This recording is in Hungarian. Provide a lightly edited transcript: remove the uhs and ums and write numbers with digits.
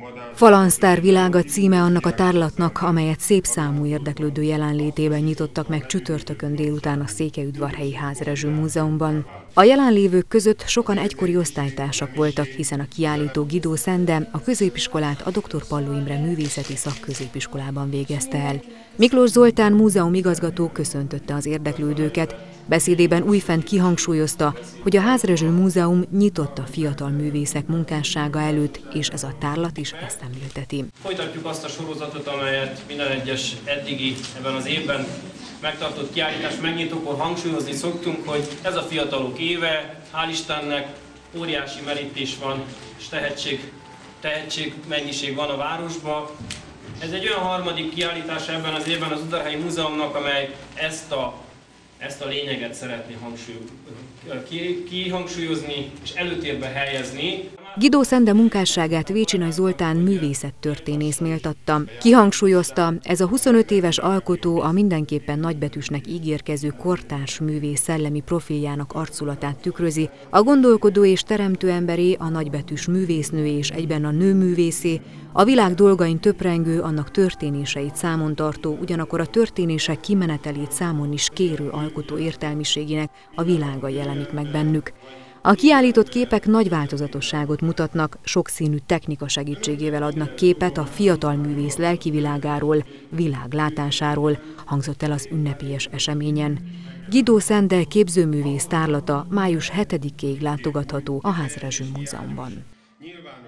Falansztár világa címe annak a tárlatnak, amelyet szép számú érdeklődő jelenlétében nyitottak meg csütörtökön délután a Székelyudvarhelyi Házrezső Múzeumban. A jelenlévők között sokan egykori osztálytársak voltak, hiszen a kiállító Guido Sende a középiskolát a Dr. Palló Imre Művészeti Szakközépiskolában végezte el. Miklós Zoltán múzeumigazgató köszöntötte az érdeklődőket. Beszédében újfent kihangsúlyozta, hogy a Házrezső Múzeum nyitott a fiatal művészek munkássága előtt, és ez a tárlat is ezt említeti. Folytatjuk azt a sorozatot, amelyet minden egyes eddigi ebben az évben megtartott kiállítás megnyitókor hangsúlyozni szoktunk, hogy ez a fiatalok éve, hál' Istennek óriási merítés van, és tehetség mennyiség van a városban. Ez egy olyan harmadik kiállítás ebben az évben az Udvarhelyi Múzeumnak, amely ezt a lényeget szeretné kihangsúlyozni és előtérbe helyezni. Guido Sende munkásságát Vécsy Nagy Zoltán művészettörténész méltatta. Kihangsúlyozta, ez a 25 éves alkotó a mindenképpen nagybetűsnek ígérkező kortárs művész szellemi profiljának arculatát tükrözi, a gondolkodó és teremtő emberé, a nagybetűs művésznő és egyben a nőművészé, a világ dolgain töprengő, annak történéseit számon tartó, ugyanakkor a történések kimenetelét számon is kérő alkotó értelmiségének a világa jelenik meg bennük. A kiállított képek nagy változatosságot mutatnak, sokszínű technika segítségével adnak képet a fiatal művész lelkivilágáról, világlátásáról, hangzott el az ünnepélyes eseményen. Guido Sende képzőművész tárlata május 7-ig látogatható a Házrezső Múzeumban.